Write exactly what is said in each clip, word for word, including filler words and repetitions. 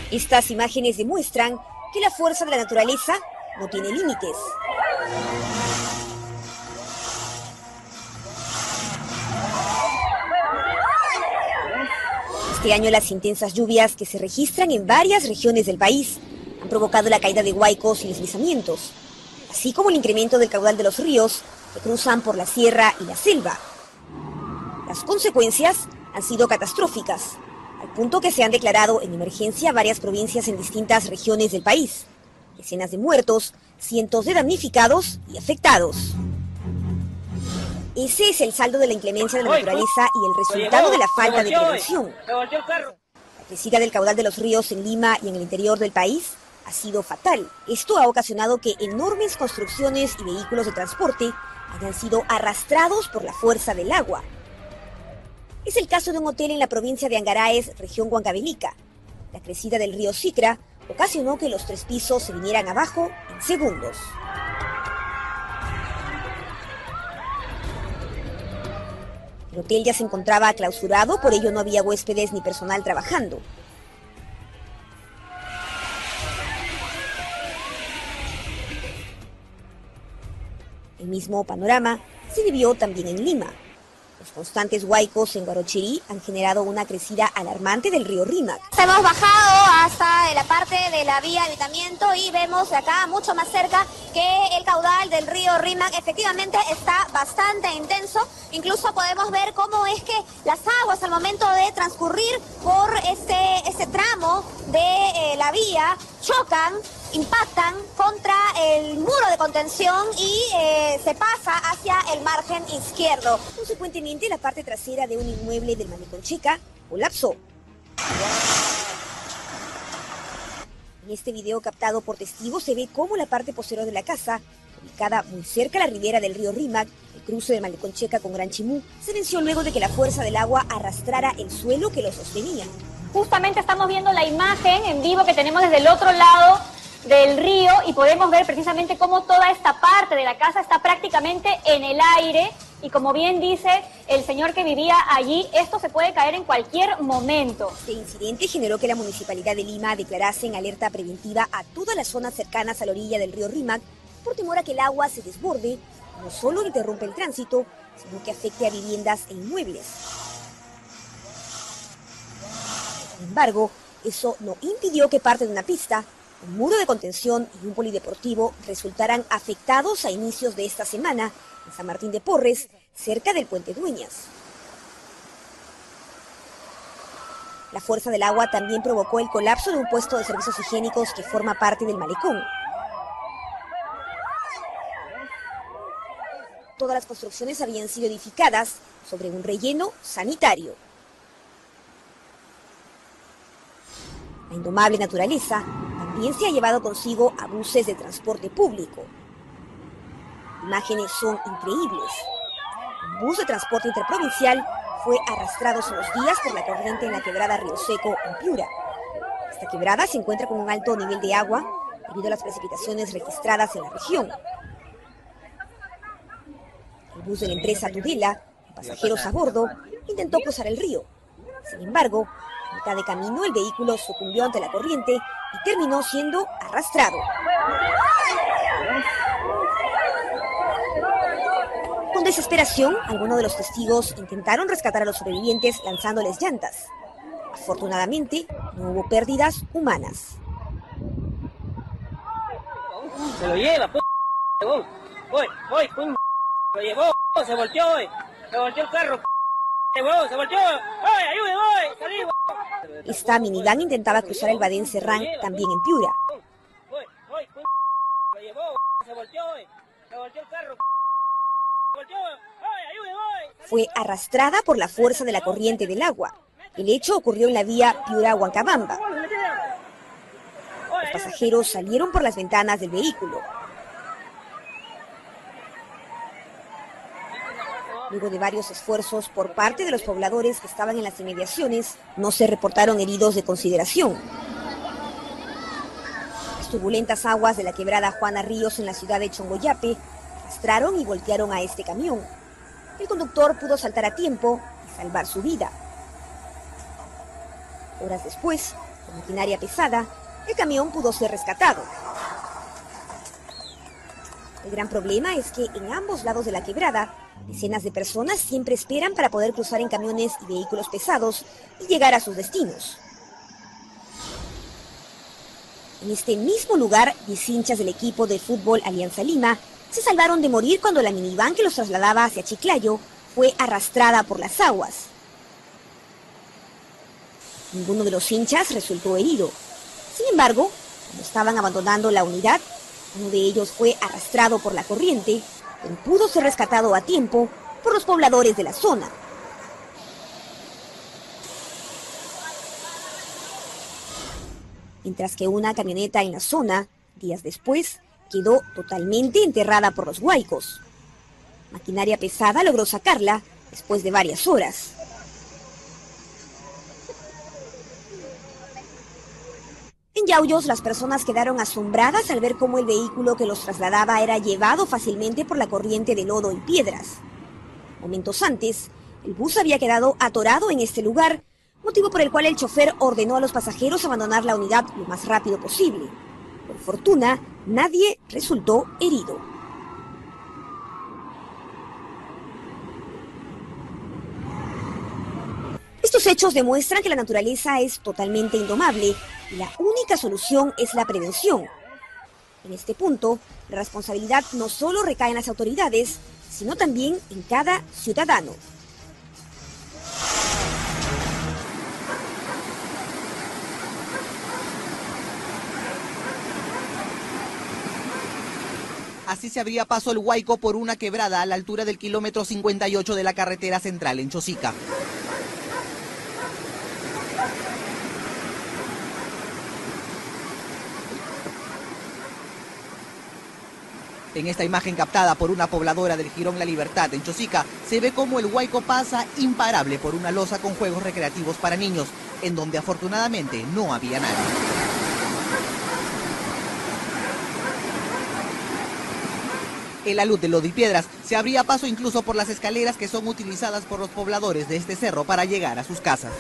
Estas imágenes demuestran que la fuerza de la naturaleza no tiene límites. Este año las intensas lluvias que se registran en varias regiones del país han provocado la caída de huaicos y deslizamientos, así como el incremento del caudal de los ríos que cruzan por la sierra y la selva. Las consecuencias han sido catastróficas, al punto que se han declarado en emergencia varias provincias en distintas regiones del país. Decenas de muertos, cientos de damnificados y afectados. Ese es el saldo de la inclemencia de la naturaleza y el resultado de la falta de prevención. La crecida del caudal de los ríos en Lima y en el interior del país ha sido fatal. Esto ha ocasionado que enormes construcciones y vehículos de transporte hayan sido arrastrados por la fuerza del agua. Es el caso de un hotel en la provincia de Angaraes, región Huancavelica. La crecida del río Sicra ocasionó que los tres pisos se vinieran abajo en segundos. El hotel ya se encontraba clausurado, por ello no había huéspedes ni personal trabajando. El mismo panorama se vivió también en Lima. Los constantes huaicos en Guarochirí han generado una crecida alarmante del río Rímac. Hemos bajado hasta la parte de la vía de habitamiento y vemos acá mucho más cerca que el caudal del río Rímac efectivamente está bastante intenso. Incluso podemos ver cómo es que las aguas al momento de transcurrir por este, este tramo de eh, la vía chocan, impactan contra el muro de contención y eh, se pasa hacia el margen izquierdo. Consecuentemente, la parte trasera de un inmueble del Malecón Checa colapsó. En este video captado por testigos se ve cómo la parte posterior de la casa, ubicada muy cerca a la ribera del río Rímac, el cruce del Malecón Checa con Gran Chimú, se venció luego de que la fuerza del agua arrastrara el suelo que lo sostenía. Justamente estamos viendo la imagen en vivo que tenemos desde el otro lado del río y podemos ver precisamente cómo toda esta parte de la casa está prácticamente en el aire y como bien dice el señor que vivía allí, esto se puede caer en cualquier momento. Este incidente generó que la Municipalidad de Lima declarase en alerta preventiva a todas las zonas cercanas a la orilla del río Rímac por temor a que el agua se desborde, no solo interrumpe el tránsito, sino que afecte a viviendas e inmuebles. Sin embargo, eso no impidió que parte de una pista, un muro de contención y un polideportivo resultaran afectados a inicios de esta semana en San Martín de Porres, cerca del Puente Dueñas. La fuerza del agua también provocó el colapso de un puesto de servicios higiénicos que forma parte del malecón. Todas las construcciones habían sido edificadas sobre un relleno sanitario. La indomable naturaleza también se ha llevado consigo a buses de transporte público. Imágenes son increíbles. Un bus de transporte interprovincial fue arrastrado hace unos días por la corriente en la quebrada Río Seco, en Piura. Esta quebrada se encuentra con un alto nivel de agua debido a las precipitaciones registradas en la región. El bus de la empresa Tudela, con pasajeros a bordo, intentó cruzar el río. Sin embargo, a mitad de camino el vehículo sucumbió ante la corriente y terminó siendo arrastrado. Con desesperación, algunos de los testigos intentaron rescatar a los sobrevivientes lanzándoles llantas. Afortunadamente, no hubo pérdidas humanas. Se lo lleva, p***. Voy, voy, p***. Lo llevó, se volteó, se volteó el carro, p***. Se volteó, ¡ay, ayude, voy! ¡Salí! Esta minivan intentaba cruzar el Badén Serrán, también en Piura. Lo llevó, se volteó, se volteó el carro, se volteó, ¡ay, ayude, voy! Fue arrastrada por la fuerza de la corriente del agua. El hecho ocurrió en la vía Piura-Huancabamba. Los pasajeros salieron por las ventanas del vehículo. Luego de varios esfuerzos por parte de los pobladores que estaban en las inmediaciones, no se reportaron heridos de consideración. Las turbulentas aguas de la quebrada Juana Ríos en la ciudad de Chongoyape arrastraron y voltearon a este camión. El conductor pudo saltar a tiempo y salvar su vida. Horas después, Con maquinaria pesada, el camión pudo ser rescatado. El gran problema es que en ambos lados de la quebrada, decenas de personas siempre esperan para poder cruzar en camiones y vehículos pesados y llegar a sus destinos. En este mismo lugar, diez hinchas del equipo de fútbol Alianza Lima se salvaron de morir cuando la minivan que los trasladaba hacia Chiclayo fue arrastrada por las aguas. Ninguno de los hinchas resultó herido. Sin embargo, cuando estaban abandonando la unidad, uno de ellos fue arrastrado por la corriente, pero pudo ser rescatado a tiempo por los pobladores de la zona. Mientras que una camioneta en la zona, días después, quedó totalmente enterrada por los huaicos. Maquinaria pesada logró sacarla después de varias horas. En Yauyos, las personas quedaron asombradas al ver cómo el vehículo que los trasladaba era llevado fácilmente por la corriente de lodo y piedras. Momentos antes, el bus había quedado atorado en este lugar, motivo por el cual el chofer ordenó a los pasajeros abandonar la unidad lo más rápido posible. Por fortuna, nadie resultó herido. Estos hechos demuestran que la naturaleza es totalmente indomable y la única solución es la prevención. En este punto, la responsabilidad no solo recae en las autoridades, sino también en cada ciudadano. Así se abría paso el Huayco por una quebrada a la altura del kilómetro cincuenta y ocho de la carretera central en Chosica. En esta imagen captada por una pobladora del Jirón La Libertad en Chosica, se ve cómo el Huayco pasa imparable por una losa con juegos recreativos para niños, en donde afortunadamente no había nadie. En la luz de lodo y piedras se abría paso incluso por las escaleras que son utilizadas por los pobladores de este cerro para llegar a sus casas.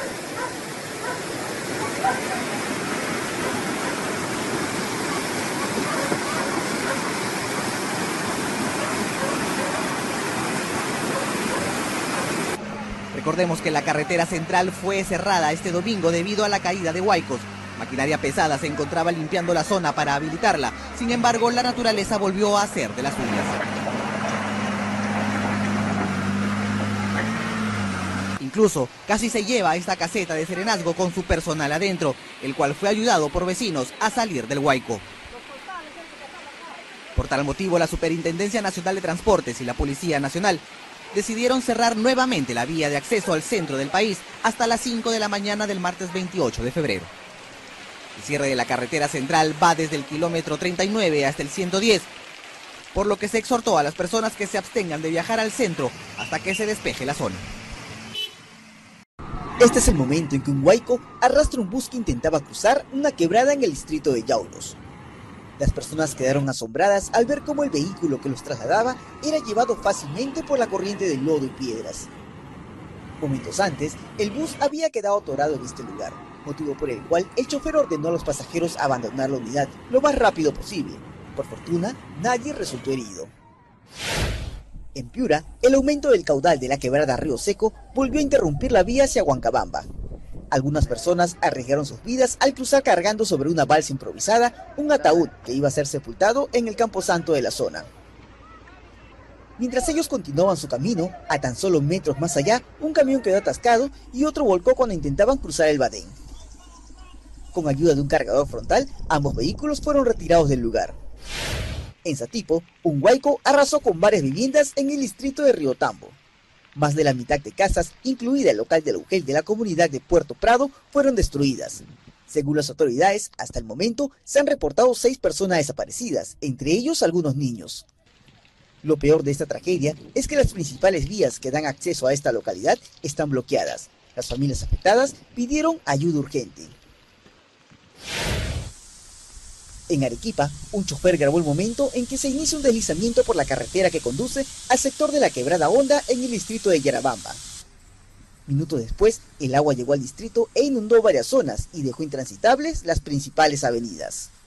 Recordemos que la carretera central fue cerrada este domingo debido a la caída de huaicos. Maquinaria pesada se encontraba limpiando la zona para habilitarla. Sin embargo, la naturaleza volvió a hacer de las suyas. Incluso casi se lleva esta caseta de serenazgo con su personal adentro, el cual fue ayudado por vecinos a salir del huaico. Por tal motivo, la Superintendencia Nacional de Transportes y la Policía Nacional decidieron cerrar nuevamente la vía de acceso al centro del país hasta las cinco de la mañana del martes veintiocho de febrero. El cierre de la carretera central va desde el kilómetro treinta y nueve hasta el ciento diez, por lo que se exhortó a las personas que se abstengan de viajar al centro hasta que se despeje la zona. Este es el momento en que un huaico arrastra un bus que intentaba cruzar una quebrada en el distrito de Yauyos. Las personas quedaron asombradas al ver cómo el vehículo que los trasladaba era llevado fácilmente por la corriente de lodo y piedras. Momentos antes, el bus había quedado atorado en este lugar, motivo por el cual el chofer ordenó a los pasajeros abandonar la unidad lo más rápido posible. Por fortuna, nadie resultó herido. En Piura, el aumento del caudal de la quebrada Río Seco volvió a interrumpir la vía hacia Huancabamba. Algunas personas arriesgaron sus vidas al cruzar cargando sobre una balsa improvisada un ataúd que iba a ser sepultado en el camposanto de la zona. Mientras ellos continuaban su camino, a tan solo metros más allá, un camión quedó atascado y otro volcó cuando intentaban cruzar el Badén. Con ayuda de un cargador frontal, ambos vehículos fueron retirados del lugar. En Satipo, un huaico arrasó con varias viviendas en el distrito de Río Tambo. Más de la mitad de casas, incluida el local del Augel de la comunidad de Puerto Prado, fueron destruidas. Según las autoridades, hasta el momento se han reportado seis personas desaparecidas, entre ellos algunos niños. Lo peor de esta tragedia es que las principales vías que dan acceso a esta localidad están bloqueadas. Las familias afectadas pidieron ayuda urgente. En Arequipa, un chofer grabó el momento en que se inicia un deslizamiento por la carretera que conduce al sector de la Quebrada Honda en el distrito de Yarabamba. Minutos después, el agua llegó al distrito e inundó varias zonas y dejó intransitables las principales avenidas.